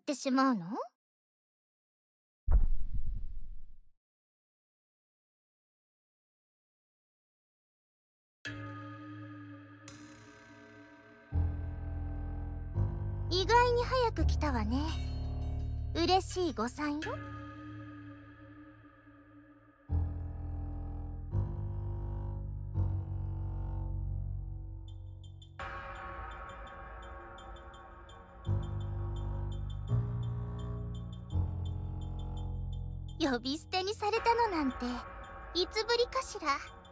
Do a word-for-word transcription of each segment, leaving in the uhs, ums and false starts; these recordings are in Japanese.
ってしまうの？意外に早く来たわね。嬉しい誤算よ。呼び捨てにされたのなんていつぶりかしら。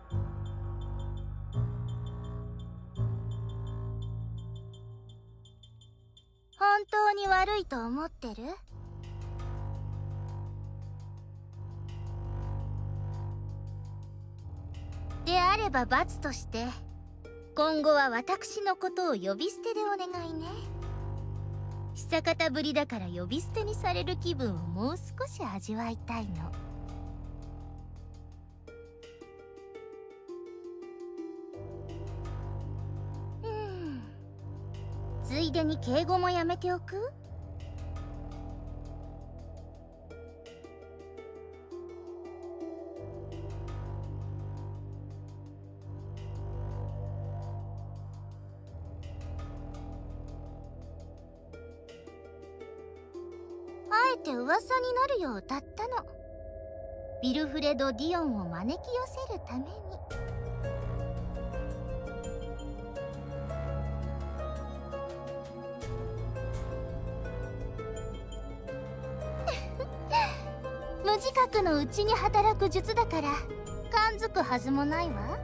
本当に悪いと思ってる？であれば罰として今後は私のことを呼び捨てでお願いね。久方ぶりだから呼び捨てにされる気分をもう少し味わいたいの。うんついでに敬語もやめておく？あえて噂になるよう歌ったの。ヴィルフレド・ディオンを招き寄せるために。無自覚のうちに働く術だから感づくはずもないわ。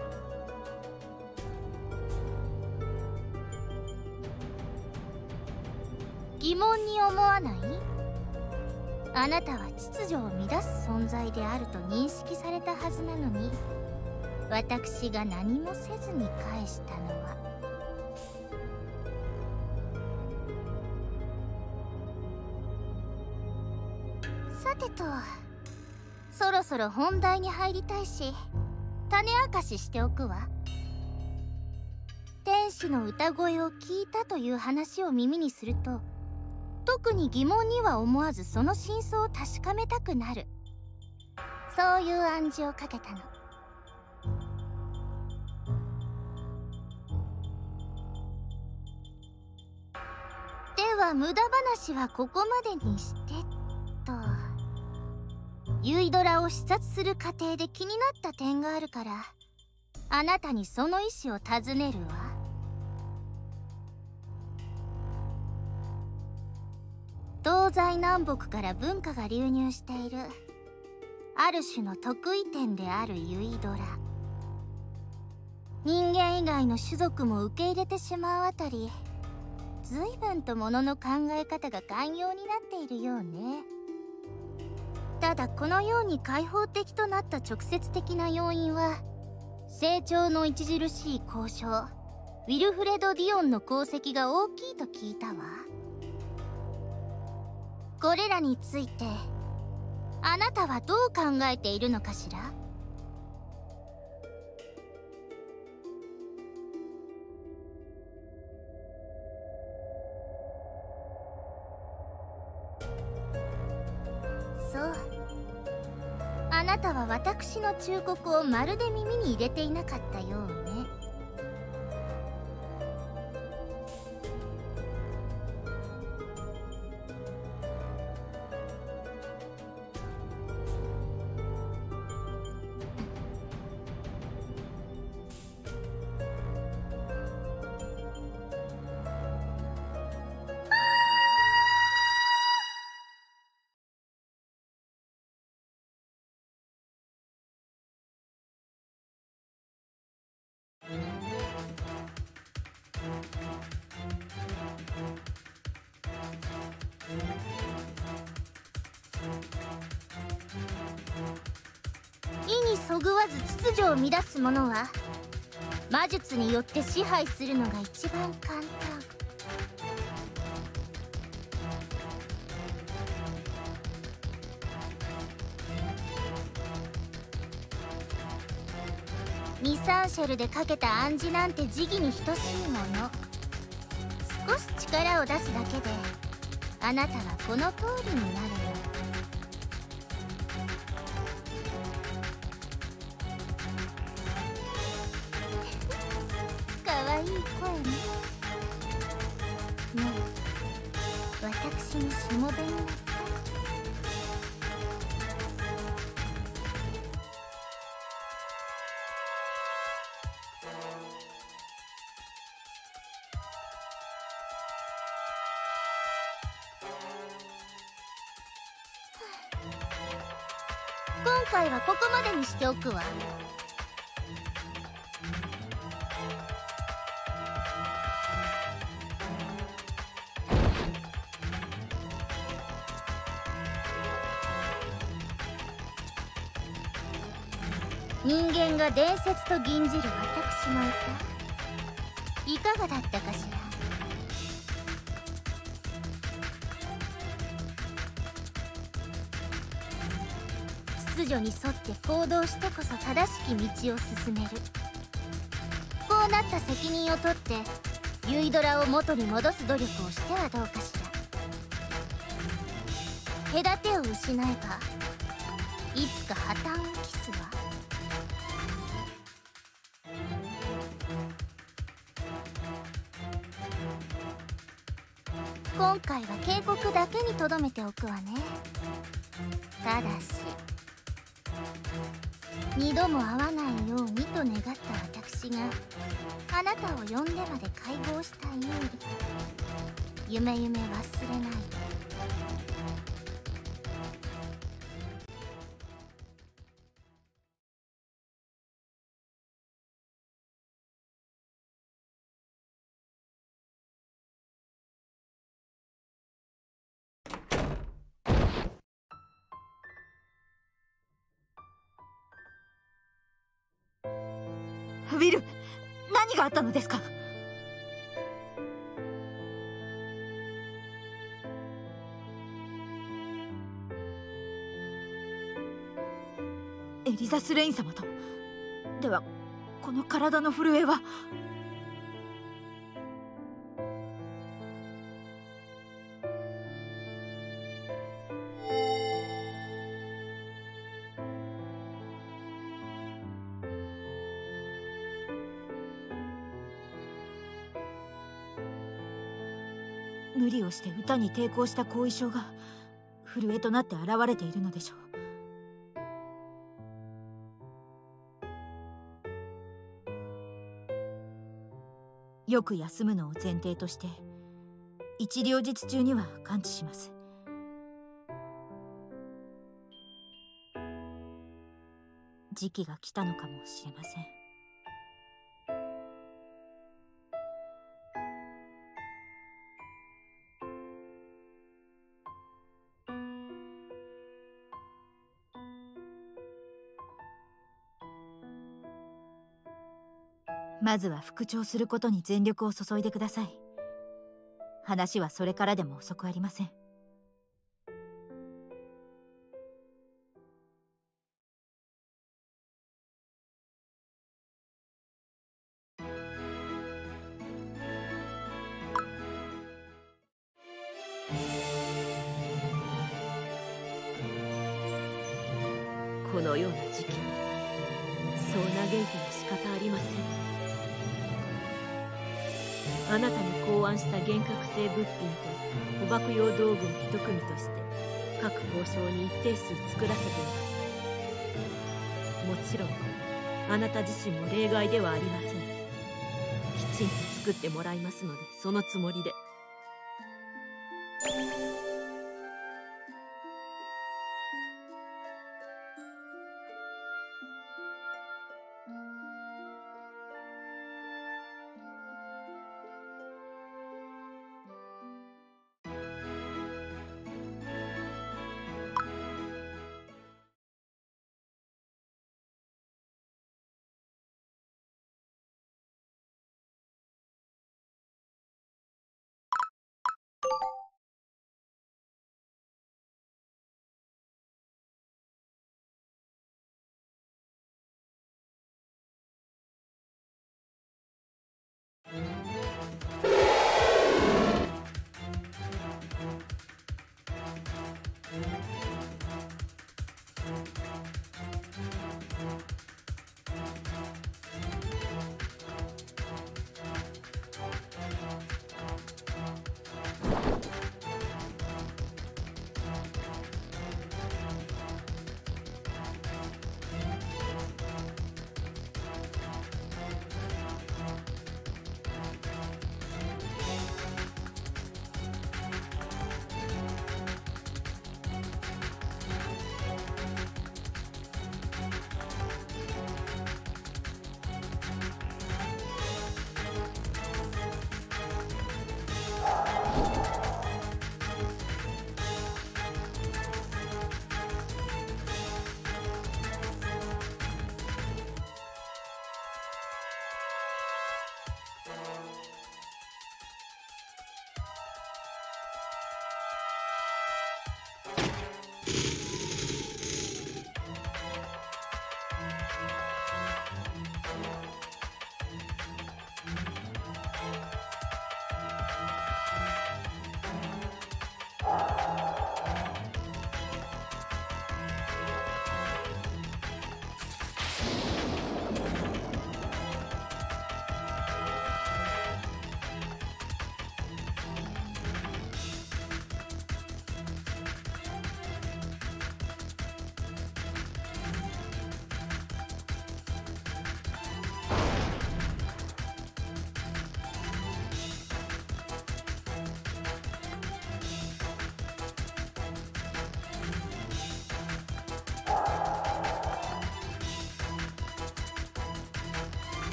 疑問に思わない？あなたは秩序を乱す存在であると認識されたはずなのに、私が何もせずに返したのは。さてと、そろそろ本題に入りたいし、種明かししておくわ。天使の歌声を聞いたという話を耳にすると、特に疑問には思わずその真相を確かめたくなる。そういう暗示をかけたの。では無駄話はここまでにしてと。ユイドラを視察する過程で気になった点があるから、あなたにその意思を尋ねるわ。東西南北から文化が流入しているある種の得意点であるユイドラ。人間以外の種族も受け入れてしまうあたり、随分とものの考え方が寛容になっているようね。ただこのように開放的となった直接的な要因は、成長の著しい交渉ウィルフレド・ディオンの功績が大きいと聞いたわ。これらについてあなたはどう考えているのかしら？そう、あなたは私の忠告をまるで耳に入れていなかったようね。意にそぐわず秩序を乱す者は魔術によって支配するのが一番簡単。ミサンシェルでかけた暗示なんて時宜に等しいもの。少し力を出すだけであなたはこの通りになるよ。かわいい声ね。もう私のしもべになった。今回はここまでにしておくわ。人間が伝説と吟じる私の歌、いかがだったかしら。秩序に沿って行動してこそ正しき道を進める。こうなった責任を取ってユイドラを元に戻す努力をしてはどうかしら。隔てを失えばいつか破綻を期すわ。今回は警告だけにとどめておくわね。ただし二度も会わないようにと願った私があなたを呼んでまで解放した有利、夢夢忘れないで。 ウィル、何があったのですか？エリザス・レイン様と。ではこの体の震えは。無理をして歌に抵抗した後遺症が震えとなって現れているのでしょう。よく休むのを前提として一両日中には完治します。時期が来たのかもしれません。まずは復調することに全力を注いでください。話はそれからでも遅くありません。 このような時期にそう嘆いても仕方ありません。あなたに考案した幻覚性物品と捕獲用道具を一組として各交渉に一定数作らせています。もちろんあなた自身も例外ではありません。きちんと作ってもらいますので、そのつもりで。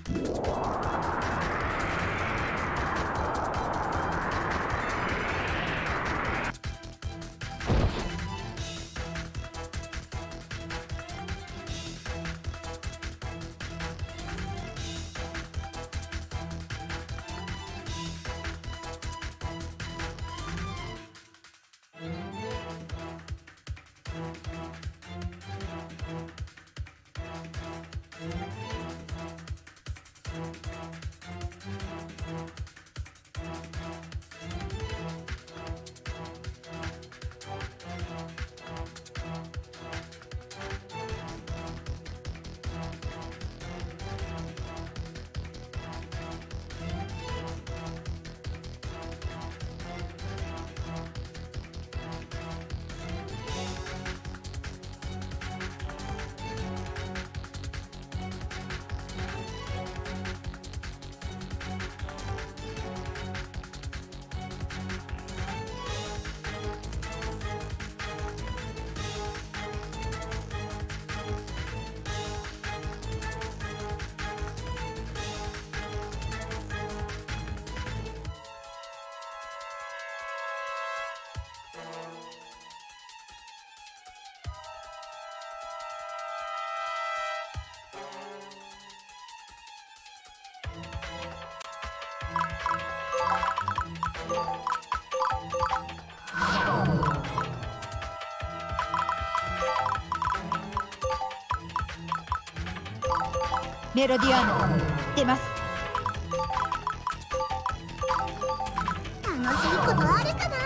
メロディアーノ出ます。 楽しいことあるかな。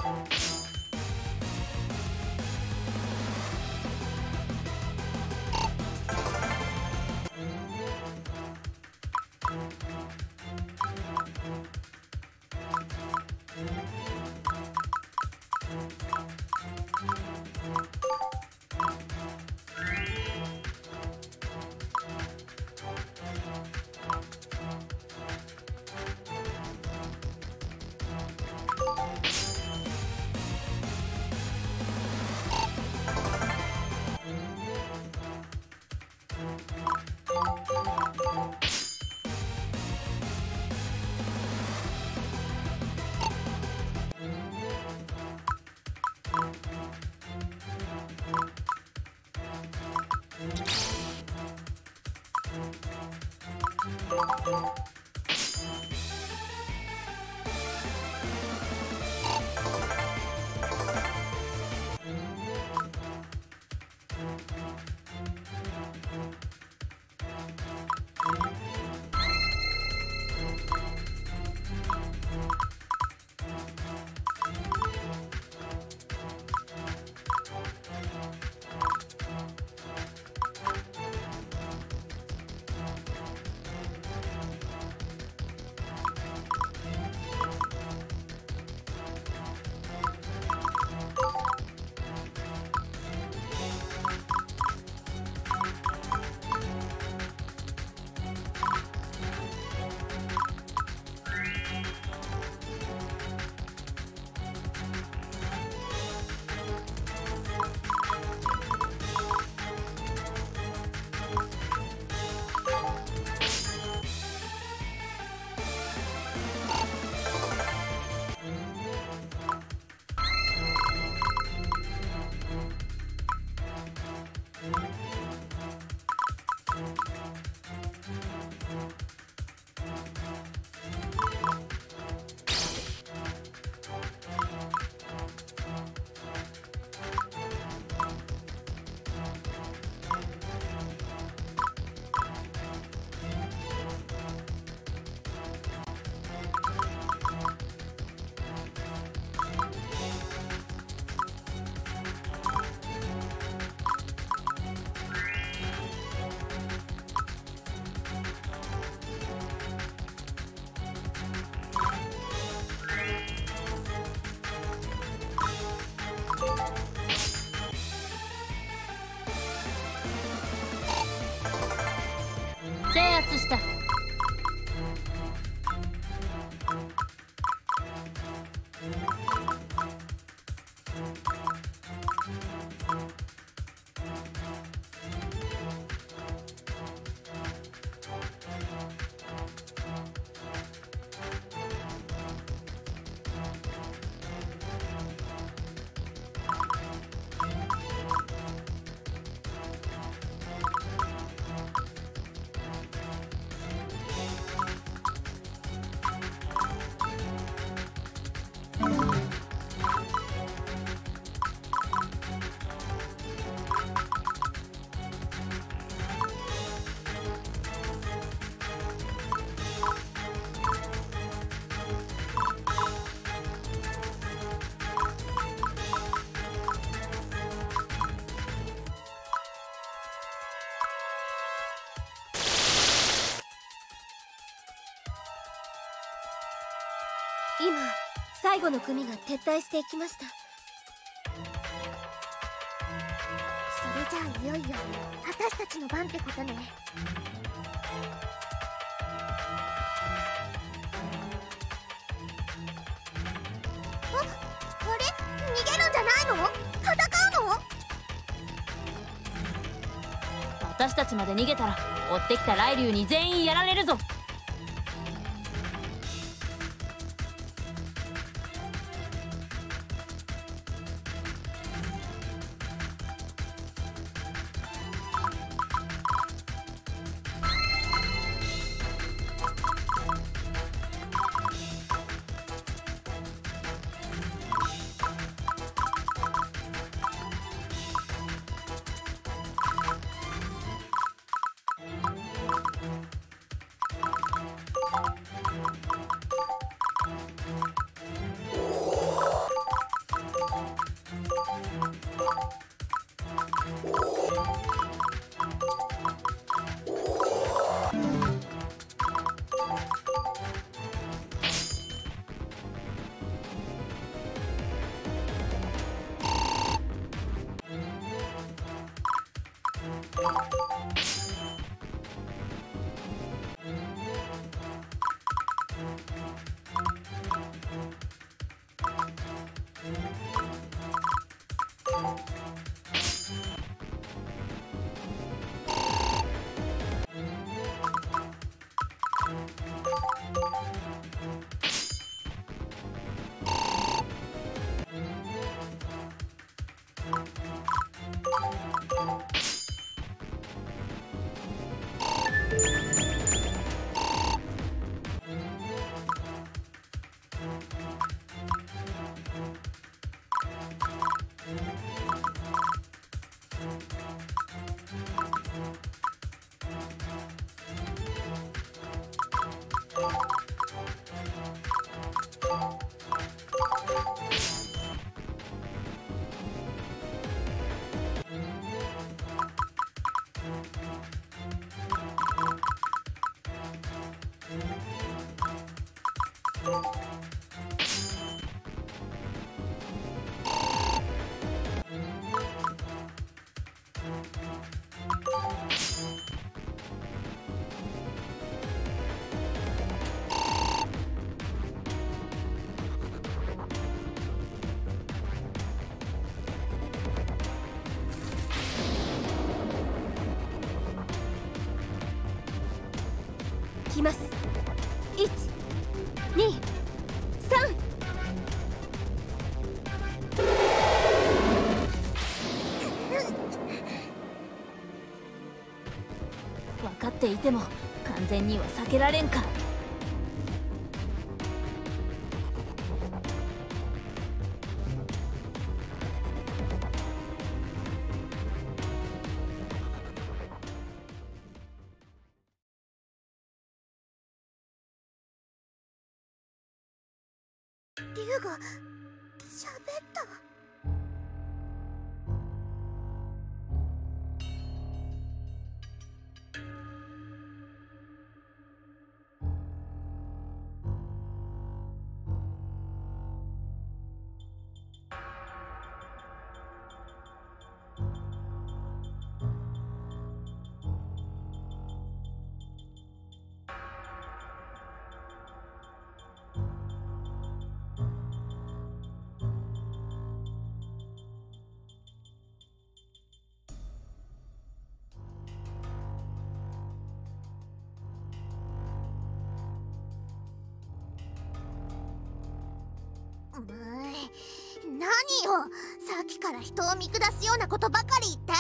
制圧した。 今最後の組が撤退していきました。それじゃあいよいよ私たちの番ってことね。あ、あれ？逃げるんじゃないの？戦うの？ 私たちまで逃げたら追ってきた雷竜に全員やられるぞ。 きます。いち、に、さん。 分かっていても完全には避けられんか。 竜が喋った。うーん、何よ、さっきから人を見下すようなことばかり言って。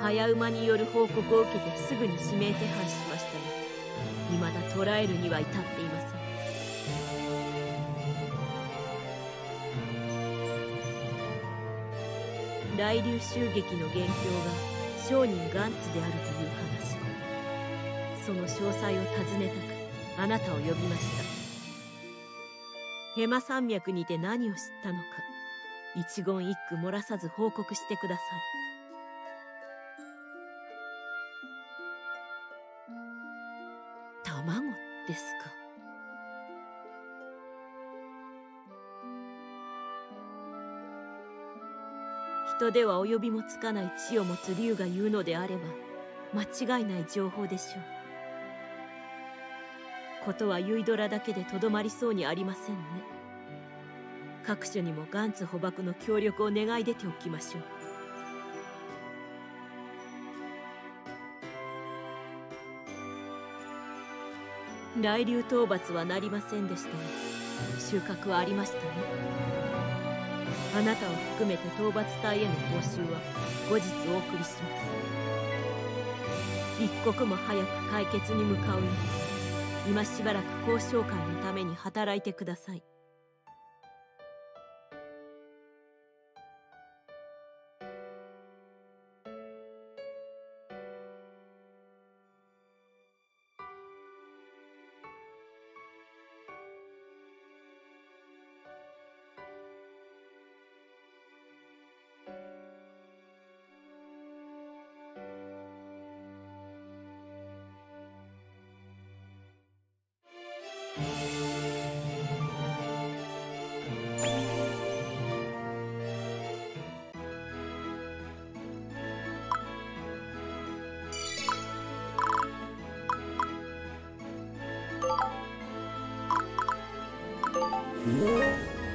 早馬による報告を受けてすぐに指名手配しましたが、未だ捕らえるには至っていません。来竜襲撃の元凶が商人ガンツであるという話、その詳細を尋ねたくあなたを呼びました。ヘマ山脈にて何を知ったのか、一言一句漏らさず報告してください。卵ですか。人では及びもつかない地を持つ竜が言うのであれば間違いない情報でしょう。ことはユイドラだけでとどまりそうにありませんね。各所にもガンツ捕獲の協力を願い出ておきましょう。来竜討伐はなりませんでしたが、収穫はありましたね。あなたを含めて討伐隊への報酬は後日お送りします。一刻も早く解決に向かうよう今しばらく交渉会のために働いてください。 うん